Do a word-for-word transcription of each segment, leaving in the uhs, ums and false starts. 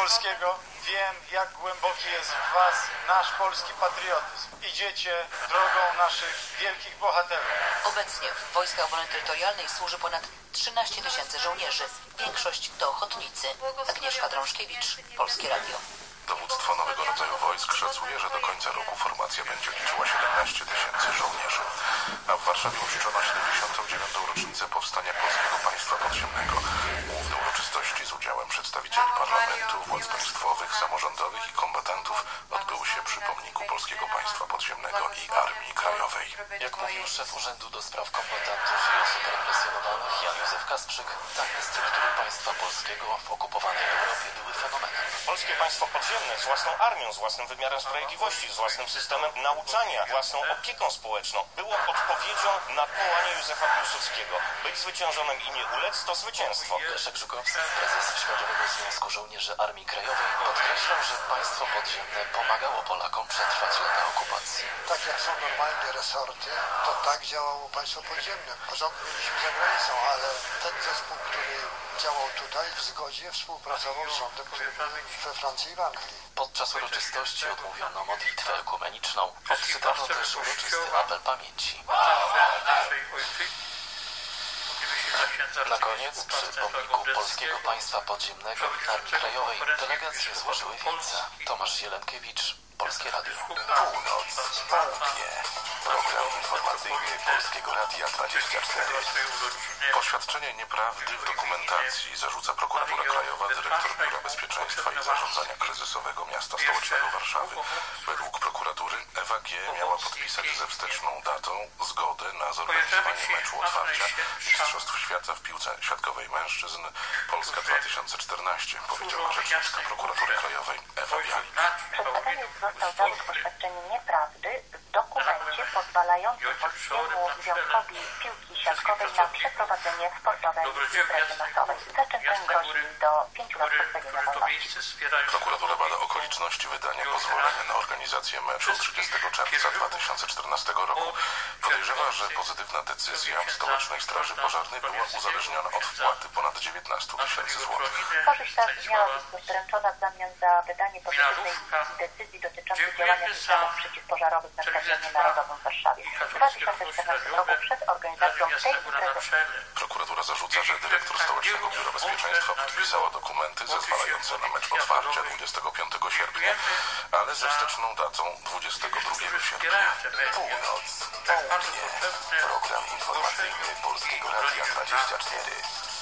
polskiego. Wiem, jak głęboki jest w was nasz polski patriotyzm. Idziecie drogą naszych wielkich bohaterów. Obecnie w Wojskach Obrony Terytorialnej służy ponad trzynaście tysięcy żołnierzy. Większość to ochotnicy. Agnieszka Drążkiewicz, Polskie Radio. Dowództwo nowego rodzaju wojsk szacuje, że do końca roku formacja będzie liczyła siedemnaście tysięcy żołnierzy. A w Warszawie uczczono siedemdziesiątą dziewiątą rocznicę powstania Polskiego Państwa Podziemnego. Główne uroczystości z udziałem przedstawicieli parlamentu, władz państwowych, samorządowych i kombatantów odbyły się przy pomniku Polskiego Państwa Podziemnego i Armii Krajowej. Jak mówił szef Urzędu do Spraw Kombatantów i Osób Represjonowanych Jan Józef Kasprzyk, takie struktury państwa polskiego w okupowanej Europie były fenomenem. Polskie państwo podziemne z własną armią, z własnym wymiarem sprawiedliwości, z własnym systemem nauczania, własną opieką społeczną było odpowiedzią na powołanie Józefa Piłsudskiego. Być zwyciężonym i nie ulec to zwycięstwo. Leszek Żukowski, prezes Światowego Związku Żołnierzy Armii Krajowej, podkreślał, że państwo podziemne pomagało Polakom przetrwać lata okupacji. Tak jak są normalnie resorty, to tak działało państwo podziemne. Rząd mieliśmy za granicą, ale ten zespół, który działał tutaj, w zgodzie współpracował z rządem we Francji i w Anglii. Podczas uroczystości odmówiono modlitwę ekumeniczną. Odczytano też uroczysty apel pamięci. Na koniec przy pomniku Polskiego Państwa Podziemnego i Armii Krajowej delegacje złożyły wieńce. Tomasz Zielenkiewicz, Polskie Radio. Północ, południe. Program informacyjny Polskiego Radia dwadzieścia cztery. Poświadczenie nieprawdy w dokumentacji zarzuca Prokuratura Krajowa dyrektor Biura Bezpieczeństwa i Zarządzania Kryzysowego Miasta Stołecznego Warszawy. Według prokuratury Ewa G. miała podpisać ze wsteczną datą zgodę na zorganizowanie meczu otwarcia Mistrzostw Świata w piłce siatkowej mężczyzn Polska dwa tysiące czternaście, powiedziała rzeczniczka Prokuratury Krajowej Ewa Bialik. Przedstawiony został zarzut poświadczenia nieprawdy w dokumencie pozwalającym Polskiemu Związkowi Piłki Siatkowej na przeprowadzenie sportowej imprezy masowej. Zaczyn ten grozi do pięciu lat pozbawienia wolności. Prokuratura bada okoliczności wydania pozwolenia na organizację meczu trzydziestego czerwca dwa tysiące czternastego roku. Podejrzewa, że pozytywna decyzja Stołecznej Straży Pożarnej była uzależniona od wpłaty ponad dziewiętnastu tysięcy złotych. Korzyść ta miała być wręczona w zamian za wydanie pozytywnej decyzji dotyczącej działania systemów przeciwpożarowych na Stadionie Narodowym w Warszawie. W dwa tysiące czternastym roku przed organizacją tej imprezy. Prokuratura zarzuca, że dyrektor Stołecznego Biura Bezpieczeństwa podpisała dokumenty zezwalające na mecz otwarcia dwudziestego piątego sierpnia, ale ze wsteczną datą dwudziestego drugiego sierpnia. Północ, południe. Program informacyjny Polskiego Radia dwadzieścia cztery.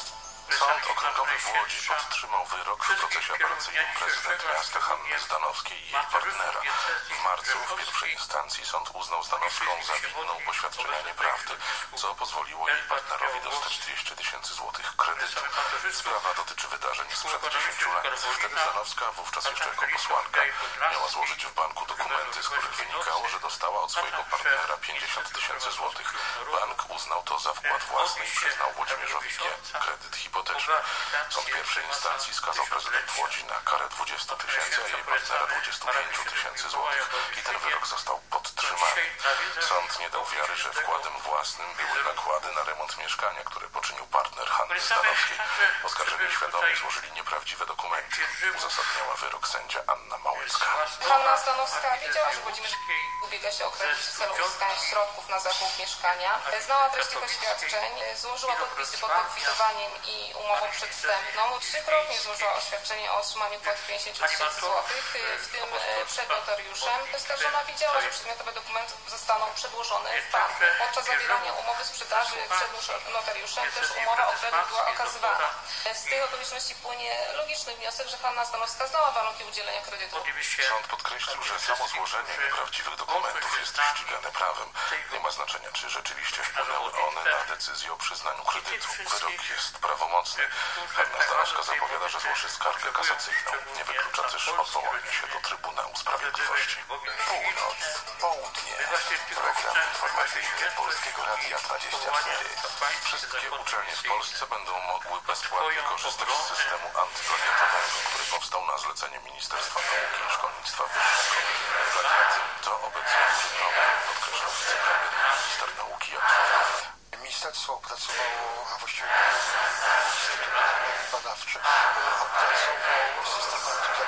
Sąd Okręgowy w Łodzi podtrzymał wyrok w procesie apelacyjnym prezydent miasta Hanny Zdanowskiej i jej partnera. W marcu w pierwszej instancji sąd uznał Zdanowską za winną poświadczenia nieprawdy, co pozwoliło jej partnerowi dostać dwieście tysięcy złotych kredytu. Sprawa dotyczy wydarzeń sprzed dziesięciu lat. Wtedy Zdanowska, wówczas jeszcze jako posłanka, miała złożyć w banku dokumenty, z których wynikało, że dostała od swojego partnera pięćdziesiąt tysięcy złotych. Bank uznał to za wkład własny i przyznał Włodzimierzowi G. kredyt hipoteczny. Sąd pierwszej instancji skazał prezydent Łodzi na karę dwudziestu tysięcy, a jej partnera dwudziestu pięciu tysięcy złotych i ten wyrok został podtrzymany. Sąd nie dał wiary, że wkładem własnym były nakłady na remont mieszkania, które poczynił partner Hanny Zdanowskiej. Oskarżeni świadomie złożyli nieprawdziwe dokumenty. Uzasadniała wyrok sędzia Anna Małecka. Hanna Zdanowska wiedziała, że Włodzimierz ubiega się o kredyt w celu uzyskania środków na zakup mieszkania. Znała treść tych oświadczeń, złożyła podpisy pod pokwitowaniem i umową przedwstępną. Trzykrotnie złożyła oświadczenie o otrzymaniu kwoty pięćdziesiąt tysięcy złotych, w tym przed notariuszem. Oskarżona wiedziała, że przedmiotowe dokumenty zostaną przedłożone w banku. Podczas zawierania umowy sprzedaży przed notariuszem też umowa o kredyt była okazywana. Z tych okoliczności płynie logiczny wniosek, że Hanna Zdanowska znała warunki udzielenia kredytu. Sąd podkreślił, że samo złożenie nieprawdziwych dokumentów jest ścigane prawem. Nie ma znaczenia, czy rzeczywiście wpłynęły one na decyzję o przyznaniu kredytu. Wyrok jest prawomocny. Hanna Zdanowska zapowiada, że złoży skargę kasacyjną. Nie wyklucza też odwołania się do Trybunału Sprawiedliwości. Północ, południe. Program informacyjny Polskiego Radia dwadzieścia cztery. Wszystkie uczelnie w Polsce będą mogły bezpłatnie korzystać z systemu antyplagiatowego, który powstał na zlecenie Ministerstwa Nauki i Szkolnictwa Wyższego. Plagiaty to obecnie duży problem, podkreślał wicepremier minister nauki Jan Sławek. Ministerstwo opracowało, a właściwie Instytut Badawczy opracował system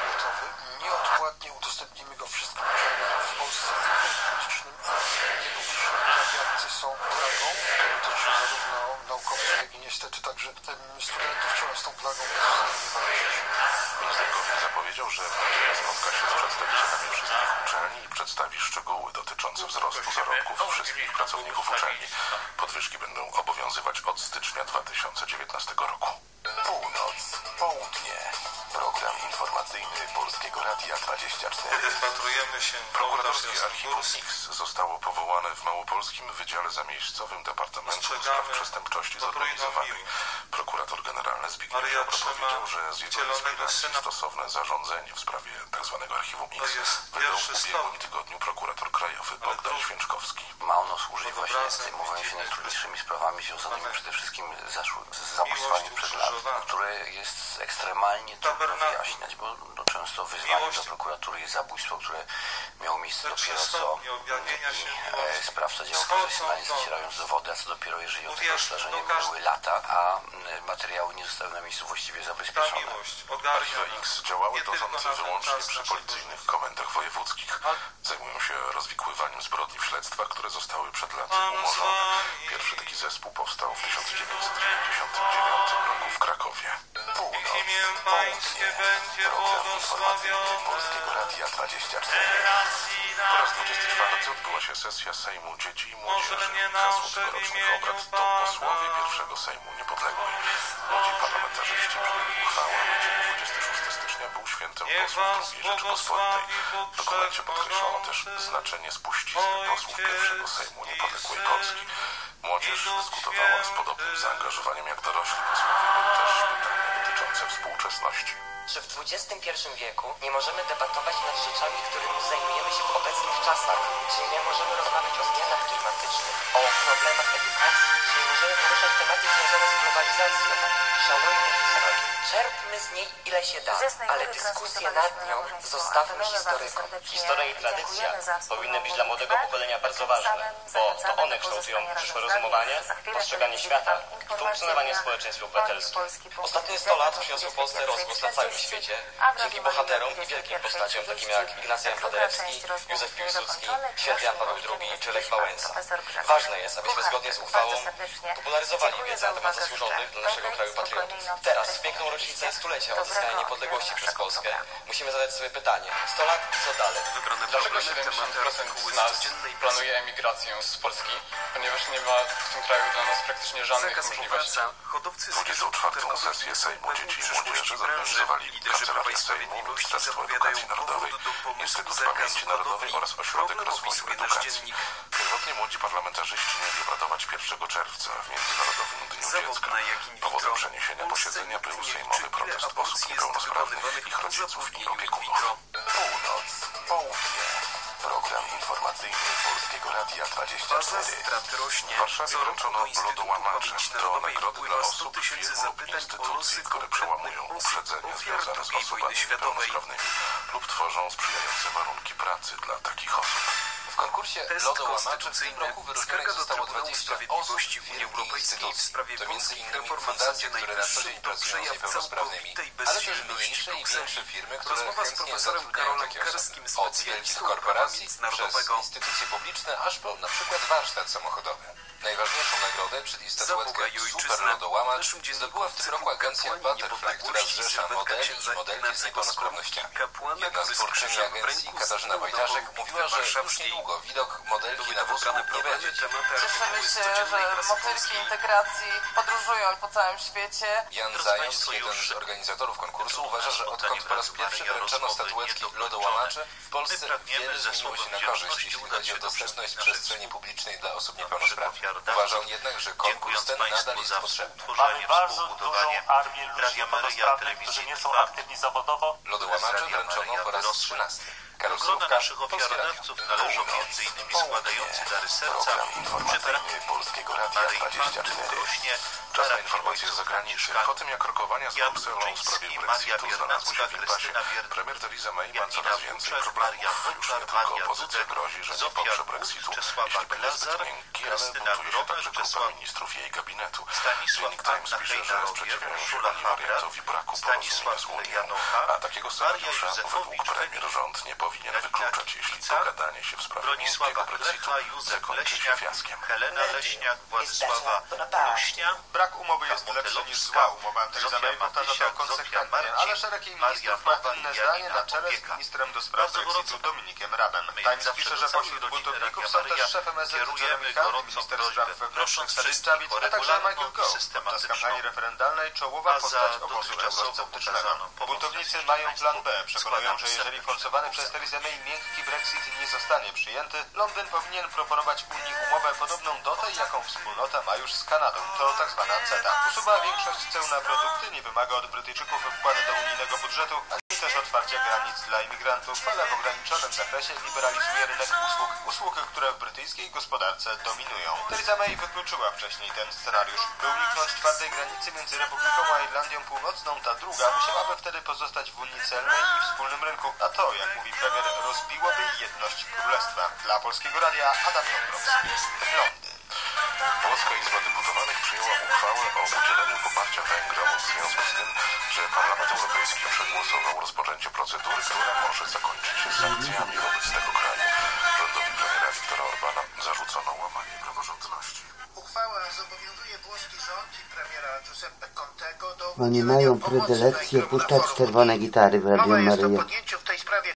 zapowiedział, że spotka się z przedstawicielami wszystkich uczelni i przedstawi szczegóły dotyczące wzrostu zarobków wszystkich pracowników uczelni. Podwyżki będą obowiązywać od stycznia dwa tysiące dziewiętnastego roku. Północ, południe. Program informacyjny Polskiego Radia dwadzieścia cztery. Spatrujemy się Prokuratorskie Archiwum X zostało powołane w Małopolskim Wydziale Zamiejscowym Departamentu do Spraw Przestępczości Zorganizowanej. Prokurator generalny Zbigniew Ziobro powiedział, że z jego inspiracji stosowne zarządzenie w sprawie tzw. Archiwum X wydał w ubiegłym tygodniu prokurator krajowy Bogdan Święczkowski. Ma ono służyć właśnie zajmowaniu się najtrudniejszymi sprawami związanymi przede wszystkim z zabójstwami przed lat, które jest ekstremalnie trudno wyjaśniać, bo no, często wyzwaniem dla prokuratury jest zabójstwo, które miało miejsce dopiero co i e, sprawca działał profesjonalnie, zacierając dowody, a co dopiero jeżeli od tego zdarzenia minęły lata, a m, materiały nie zostały na miejscu właściwie zabezpieczone. Archiwa X działały dotąd wyłącznie przy policyjnych komendach wojewódzkich. Zajmują się rozwikływaniem zbrodni w śledztwach, które zostały przed laty umorzone. Pierwszy taki zespół powstał w tysiąc dziewięćset dziewięćdziesiątym dziewiątym roku w Krakowie. Północ, południe. Program informacyjny Polskiego Radia dwadzieścia cztery. Po raz dwudziesty czwarty odbyła się sesja Sejmu Dzieci i Młodzieży. Hasło tegorocznych obrad to posłowie pierwszego Sejmu Niepodległej. Młodzi parlamentarzyści przyjęli uchwałę, by dzień dwudziestego szóstego stycznia był świętem posłów drugiej Rzeczypospolitej. W dokumencie podkreślono też znaczenie spuścizny posłów pierwszego Sejmu Niepodległej Polski. Młodzież dyskutowała z podobnym zaangażowaniem jak dorośli posłowie. Były też pytania dotyczące współczesności. Że w dwudziestym pierwszym wieku nie możemy debatować nad rzeczami, którymi zajmujemy się w obecnych czasach, czyli nie możemy rozmawiać o zmianach klimatycznych, o problemach edukacji, czyli nie możemy poruszać tematy związane z globalizacją. Szanujmy historię, czerpmy z niej ile się da, ale dyskusje nad nią zostawmy historykom. Historia i tradycja powinny być dla młodego pokolenia bardzo ważne, bo to one kształtują przyszłe rozumowanie, postrzeganie świata i funkcjonowanie społeczeństw obywatelskich. Ostatnie sto lat przyniosło Polsce rozgłos na całym świecie, dzięki bohaterom i wielkim postaciom takim jak Ignacy Jan Paderewski, Józef Piłsudski, Święty Jan Paweł drugi czy Lech Wałęsa. Ważne jest, abyśmy zgodnie z uchwałą popularyzowali wiedzę na temat zasłużonych dla naszego kraju patriotów. Teraz, w piękną rocznicę stulecia odzyskania niepodległości przez Polskę, musimy zadać sobie pytanie, sto lat i co dalej? Dlaczego siedemdziesiąt procent z nas planuje emigrację z Polski, ponieważ nie ma w tym kraju dla nas praktycznie żadnych możliwości. dwudziestą czwartą sesję Sejmu Dzieci i Młodzieży zorganizowali Kancelaria Sejmu, Ministerstwo Edukacji Narodowej, Instytut Pamięci Narodowej oraz Ośrodek Rozwoju Edukacji. Pierwotnie młodzi parlamentarzyści mieli obradować pierwszego czerwca w Międzynarodowym Dniu Dziecka. Powodem przeniesienia posiedzenia był sejmowy protest osób niepełnosprawnych, ich rodziców i opiekunów. Północ, południe. Program informacyjny Polskiego Radia dwadzieścia cztery. W Warszawie wręczono lodołamacze. To nagrody dla osób, firm lub instytucji, które przełamują uprzedzenia związane z osobami niepełnosprawnymi lub tworzą sprzyjające warunki pracy dla takich osób. W konkursie lodołamaczy w tym roku wyróżnionych zostało dwadzieścia osób, firm i instytucji. To między innymi fundacje, które na co dzień pracują z niepełnosprawnymi, ale też mniejsze i większe firmy, które chętnie zatrudniają takie osoby. Od wielkich korporacji przez instytucje publiczne, aż po na przykład warsztat samochodowy. Najważniejszą nagrodę, czyli statuetkę Super Lodołamacz, zdobyła w tym roku agencja Butterfly, która zrzesza modeli i modelki z niepełnosprawnościami. Jedna z twórczyni agencji, Katarzyna Wojtaszek, mówiła, że już niedługo widok modelki na wózku nie będzie dziwny. Cieszymy się, że motylki integracji podróżują po całym świecie. Jan Zając, jeden z organizatorów konkursu, uważa, że odkąd po raz pierwszy wręczono statuetki Lodołamacze, w Polsce wiele zmieniło się na korzyść, jeśli chodzi o dostępność przestrzeni publicznej dla osób niepełnosprawnych. Uważa on jednak, że konkurs ten nadal jest potrzebny. Mamy bardzo dużą armię ludzi niepełnosprawnych, którzy nie są aktywni zawodowo. Lodołamacze wręczono po raz trzynasty. Do naszych ofiarodawców należą między innymi składający dary serca, informacyjny Polskiego Radia dwadzieścia cztery. Czas na informacje z zagranicznych. Po tym jak rokowania z Brukselą w sprawie Brexitu znalazły się w impasie, premier Theresa May ma coraz więcej problemów. Już nie tylko opozycja grozi, że nie poprze Brexitu, jeśli będzie zbyt miękki, ale buntuje się także grupa ministrów jej gabinetu. Dziennik Times pisze, że sprzeciwiają się oni wariantowi braku porozumienia z Unią, a takiego scenariusza według premier rząd nie powinien wykluczać, jeśli dogadanie się w sprawie mińskiego Brexitu zakończy się fiaskiem. Helena Leśniak, Władysława Ruśnia. Brak umowy jest lepszy niż zła umowa. Theresa May powtarza to konsekwentnie, ale szereg jej ministrów ma inne zdanie na czele z ministrem do spraw Brexitu Dominikiem Rabem. Times pisze, że pośród buntowników są też szefem S Z Jeremy Hunt, minister spraw wewnętrznych Sajid Javid, a także Michael Gove. Podczas kampanii referendalnej czołowa postać obozu eurosceptycznego. Buntownicy mają plan B. Przekonują, że jeżeli forsowany przez Theresę May miękki Brexit nie zostanie przyjęty, Londyn powinien proponować Unii umowę podobną do tej, jaką wspólnota ma już z Kanadą. To tak zwana CETA. Usuwa większość ceł na produkty, nie wymaga od Brytyjczyków wkładu do unijnego budżetu, ani też otwarcia granic dla imigrantów, ale w ograniczonym zakresie liberalizuje rynek usług, usług, które w brytyjskiej gospodarce dominują. Theresa May wykluczyła wcześniej ten scenariusz. By uniknąć twardej granicy między Republiką a Irlandią Północną, ta druga musiałaby wtedy pozostać w Unii Celnej i wspólnym rynku, a to, jak mówi premier, rozbiłoby jedność królestwa. Dla Polskiego Radia Adam Dąbrowski, Londyn. Polska Izba Deputowanych przyjęła uchwałę o udzieleniu poparcia Węgrom w związku z tym, że Parlament Europejski przegłosował rozpoczęcie procedury, która może zakończyć się sankcjami wobec tego kraju. Rządowi premiera Viktora Orbana zarzucono łamanie praworządności. Uchwała zobowiązuje włoski rząd i premiera Giuseppe Contego do Oni mają predylekcję puszczać czerwone gitary w Radiu Maryja.